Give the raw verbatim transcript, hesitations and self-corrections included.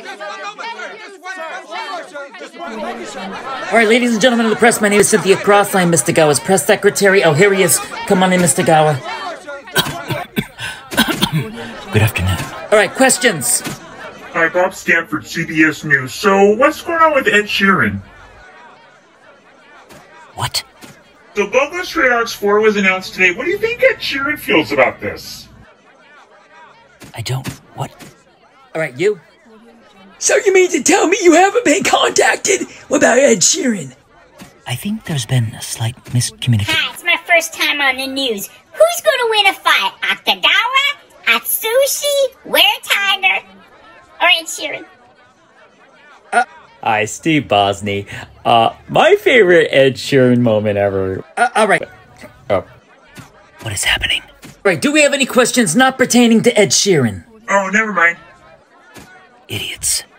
All right, ladies and gentlemen of the press, my name is Cynthia Cross. I'm Mister Gowa's press secretary. Oh, here he is. Come on in, Mister Gowa. Good afternoon. All right, questions. Hi, Bob Stanford, C B S News. So, what's going on with Ed Sheeran? What? So, Bungo Stray Dogs four was announced today. What do you think Ed Sheeran feels about this? I don't... What? All right, you? So you mean to tell me you haven't been contacted about Ed Sheeran? I think there's been a slight miscommunication. Hi, it's my first time on the news. Who's gonna win a fight? Akutagawa? Atsushi? Where Tiger? Or Ed Sheeran? Uh, Hi, Steve Bosney. Uh, my favorite Ed Sheeran moment ever. Uh, all right. Oh. What is happening? All right, do we have any questions not pertaining to Ed Sheeran? Oh, never mind. Idiots.